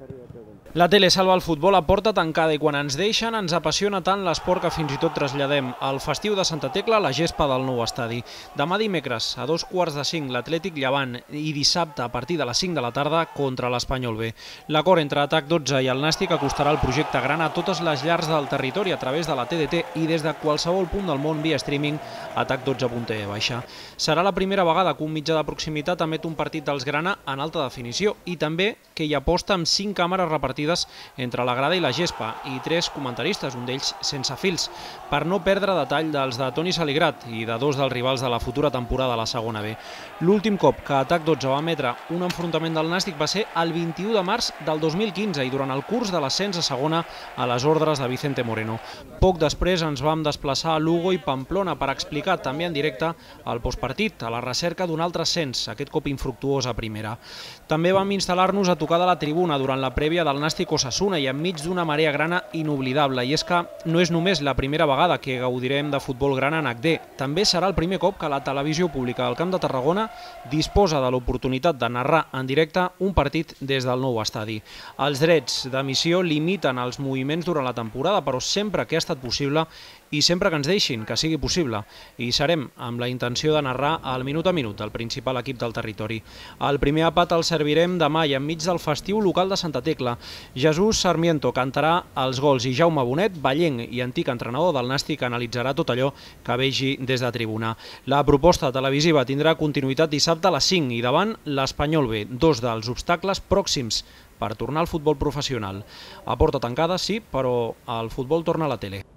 La tele salva el futbol a porta tancada i quan ens deixen ens apassiona tant l'esport que fins i tot traslladem al festiu de Santa Tecla a la gespa del nou estadi. Demà dimecres a 4:45 l'Atlètic Llevant i dissabte a partir de les 5 de la tarda contra l'Espanyol B. L'acord entre Atac 12 i el Nàstic acostarà el projecte gran a totes les llars del territori a través de la TDT i des de qualsevol punt del món via streaming atac12.tv. Serà la primera vegada que un mitjà de proximitat emet un partit dels grana en alta definició i també que hi aposta amb 5 càmeres repartides entre la grada i la gespa i 3 comentaristes, un d'ells sense fils, per no perdre detall dels de Toni Saligrat i de 2 dels rivals de la futura temporada a la segona B. L'últim cop que Atac 12 va emetre un enfrontament del Nàstic va ser el 21 de març del 2015 i durant el curs de l'ascens a segona a les ordres de Vicente Moreno. Poc després ens vam desplaçar a Lugo i Pamplona per explicar també en directe el postpartit a la recerca d'un altre ascens, aquest cop infructuós a primera. També vam instal·lar-nos a tocar de la tribuna durant la prèvia del Nàstic Osasuna i enmig d'una marea grana inoblidable. I és que no és només la primera vegada que gaudirem de futbol grana en HD, també serà el primer cop que la televisió pública del Camp de Tarragona disposa de l'oportunitat de narrar en directe un partit des del nou estadi. Els drets d'emissió limiten els moviments durant la temporada, però sempre que ha estat possible i sempre que ens deixin que sigui possible. I serem amb la intenció de narrar al minut a minut el principal equip del territori. El primer àpat el servirem demà i enmig del festiu local de Santa Tecla. Jesús Sarmiento cantarà els gols i Jaume Bonet, ballenc i antic entrenador del Nàstic, analitzarà tot allò que vegi des de tribuna. La proposta televisiva tindrà continuïtat dissabte a les 5 i davant l'Espanyol B, dos dels obstacles pròxims per tornar al futbol professional. A porta tancada, sí, però el futbol torna a la tele.